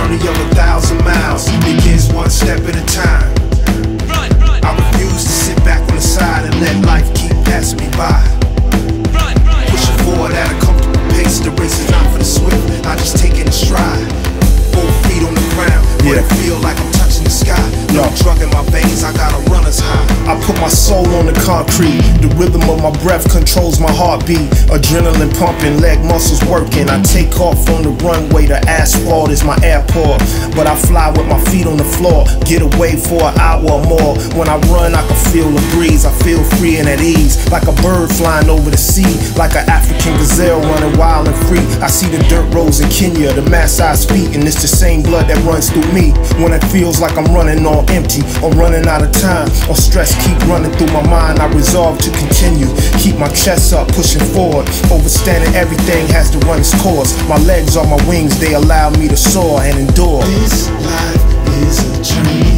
journey of 1,000 miles begins one step at a time. I refuse to sit back on the side and let life keep passing me by. Pushing forward at a comfortable pace, the race is not for the swift, I just take it in stride. Both feet on the ground, but it feel like I'm touching the sky. No drug in my veins, I got a runner's high. I put my soul on the concrete, the rhythm of my breath controls my heartbeat. Adrenaline pumping, leg muscles working. I take off on the runway, the asphalt is my airport. But I fly with my feet on the floor, get away for an hour or more. When I run, I can feel the breeze, I feel free and at ease. Like a bird flying over the sea, like an African gazelle running wild and free. I see the dirt roads in Kenya, the mass-sized feet, and it's the same blood that runs through me. When it feels like I'm running on empty, or running out of time, or stress keep running through my mind, I resolve to continue. Keep my chest up, pushing forward. Overstanding everything has to run its course. My legs are my wings, they allow me to soar and endure. This life is a journey.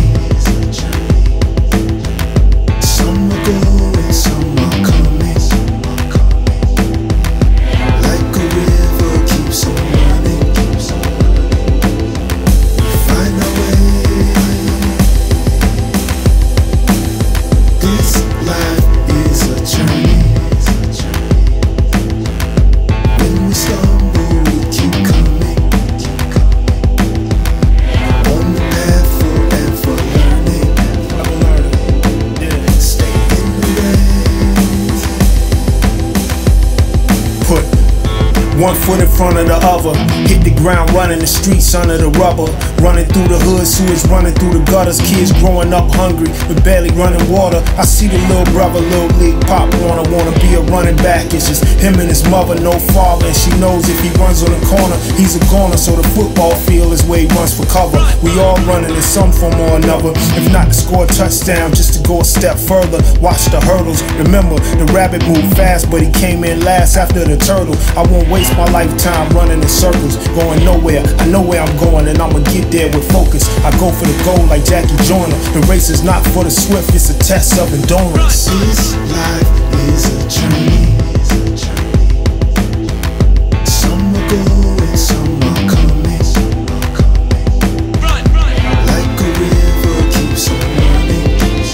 Some are going, some are coming. Like a river keeps on running. We find our way. This life is a journey. When we stumble, we keep coming. On the path forever learning. Stay in the race. Put one foot in front of the other, hit the ground running the streets under the rubber. Running through the hood, sewage running through the gutters. Kids growing up hungry with barely running water. I see the little brother, little league pop wanna be a running back. It's just him and his mother, no father, and she knows if he runs on the corner, he's a goner. So the football field is where he runs for cover. We all running in some form or another, if not to score a touchdown, just to go a step further. Watch the hurdles. Remember, the rabbit moved fast, but he came in last after the turtle. I won't waste my lifetime running in circles, going nowhere. I know where I'm going, and I'ma get there with focus. I go for the goal like Jackie Joyner. The race is not for the swift, it's a test of endurance. This life is a journey. Some are going, some are coming. Like a river keeps on running.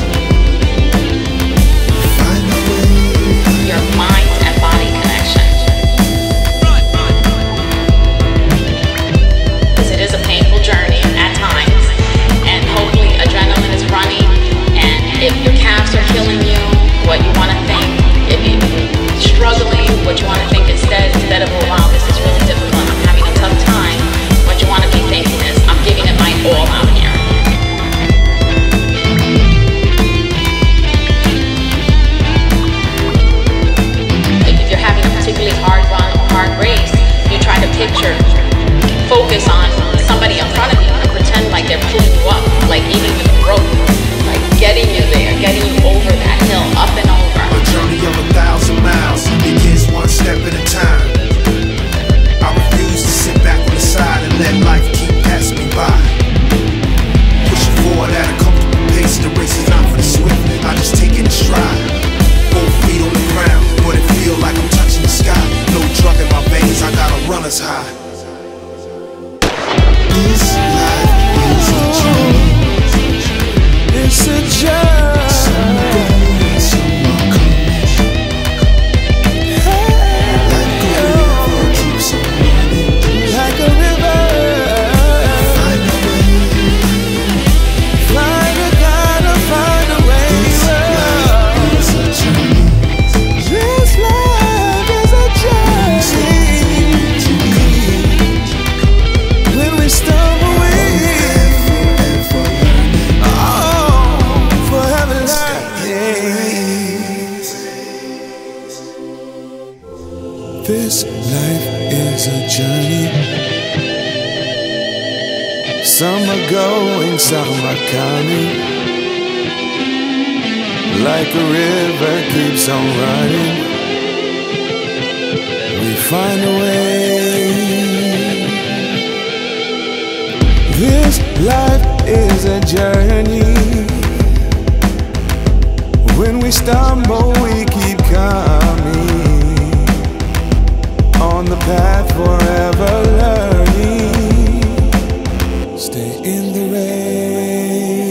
Find our way. Your mind and body connection. Because it is a painful journey at times, and hopefully adrenaline is running, and if your calves are killing you, what you want to think, if you're struggling, what you want to think instead of, oh wow, this is really difficult, I'm having a tough time, what you want to be thinking is, I'm giving it my all out here. If you're having a particularly hard run or hard race, you try to focus on somebody in front of you and pretend like they're pulling you up, like even with a rope, like getting you there, getting you over that hill, up and over. A journey of 1,000 miles begins one step at a time. I refuse to sit back on the side and let life keep passing me by. Pushing forward at a comfortable pace, the race is not for the swift, I just take it in stride. Both feet on the ground, but it feel like I'm touching the sky. No drug in my veins, I got a runner's high. This life is a journey. It's a journey. Some are going, some are coming. Like a river keeps on running. Like a river. Find a way. Gotta find a way. This life is a journey. This life is a journey. When we stumble, we forever learning. This life is a journey. Some are going, some are coming. Like a river keeps on running. We find a way. This life is a journey. When we stumble, we keep coming. On the path forever learning. in the rain.